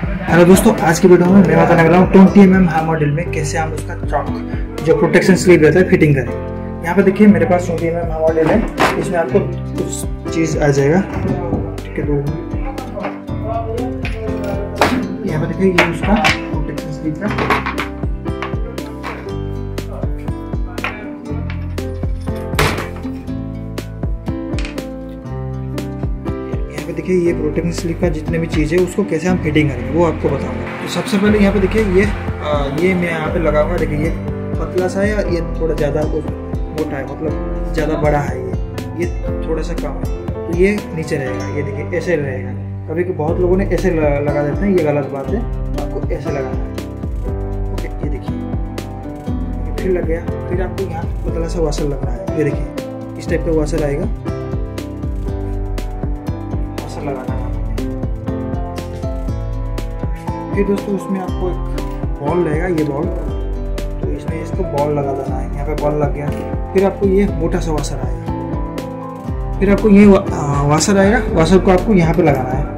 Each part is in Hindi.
हेलो दोस्तों, आज की वीडियो में मैं बताने वाला हूँ 20 mm हैमर ड्रिल में कैसे हम उसका चॉक जो प्रोटेक्शन स्लीव रहता है फिटिंग करें। यहाँ पे देखिए मेरे पास 20 mm हैमर ड्रिल है, इसमें आपको कुछ चीज़ आ जाएगा। ठीक है, दो यहाँ पे देखिए ये उसका प्रोटेक्शन स्लीव का देखिए ये प्रोटेक्शन स्लीव का जितने भी चीज़ है उसको कैसे हम फिटिंग करेंगे वो आपको बताऊंगा। तो सबसे पहले यहाँ पे देखिए ये मैं यहाँ पे लगाऊंगा। देखिए ये पतला सा है और ये थोड़ा ज़्यादा मोटा है, मतलब ज़्यादा बड़ा है, ये थोड़ा सा कम है, तो ये नीचे रहेगा। ये देखिए ऐसे रहेगा। कभी बहुत लोगों ने ऐसे लगा देते हैं, ये गलत बात है, आपको ऐसे लगाना है। ओके, ये देखिए फिर लग गया। फिर आपको यहाँ पतला सा वाशर लगना है। ये देखिए इस टाइप का वाशर आएगा, लगाना है। फिर दोस्तों उसमें आपको एक बॉल रहेगा, ये बॉल, तो इसमें इसको बॉल लगा देना है। यहाँ पे बॉल लग गया। फिर आपको ये मोटा सा वाशर आएगा। फिर आपको ये वाशर आएगा, वाशर को आपको यहाँ पे लगाना है।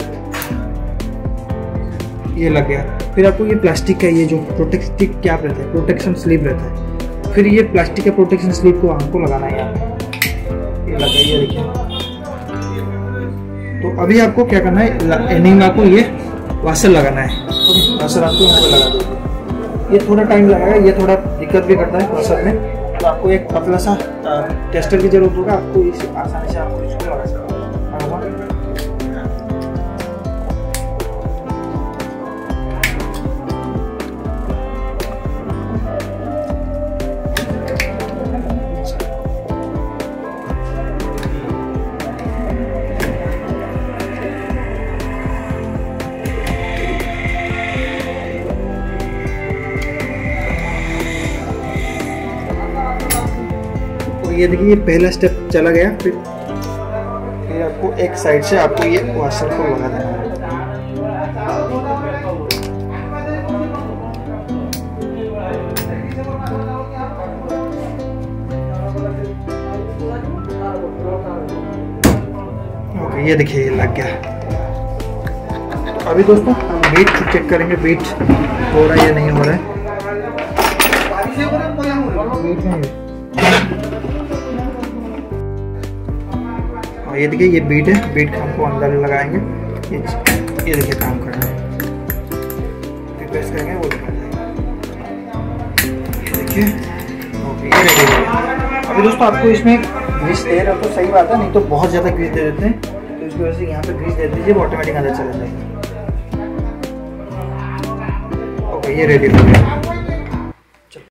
ये लग गया। फिर आपको ये प्लास्टिक का ये जो प्रोटेक्टिव कैप रहता है, प्रोटेक्शन स्लीव रहता है, फिर ये प्लास्टिक का प्रोटेक्शन स्लीव को हमको लगाना है यहाँ पे। ये लग गया, ये देखिए। तो अभी आपको क्या करना है, एंडिंग में आपको ये वाशर लगाना है। वाशर आपको यहाँ पे लगा दो। ये थोड़ा टाइम लगेगा, ये थोड़ा दिक्कत भी करता है वाशर में, तो आपको एक पतला सा टेस्टर की जरूरत होगा। आपको इस आसानी से आपको इसको लगा सकते हैं। ये देखिए ये पहला स्टेप चला गया। फिर आपको एक साइड से आपको ये वाशर को लगा देना है। ओके, ये देखिए ये लग गया। तो अभी दोस्तों हम बीट चेक करेंगे, बीट हो रहा है या नहीं हो रहा है। ये देखिए ये बीट है, बीट हमको अंदर लगाएंगे। ये देखिए काम कर रहा है, प्रेस करेंगे वो दिखा जाएगा। ये देखिए ओके, ये रेडी हो गया। अभी दोस्तों आपको इसमें ग्रीस दे रहे हो तो सही बात है, नहीं तो बहुत ज़्यादा ग्रीस दे देते हैं, तो इसकी वजह से यहाँ पे ग्रीस दे दीजिए, वो ऑटोमेटिक अंदर चला जाएगा। ओके, ये रेडी हो गया।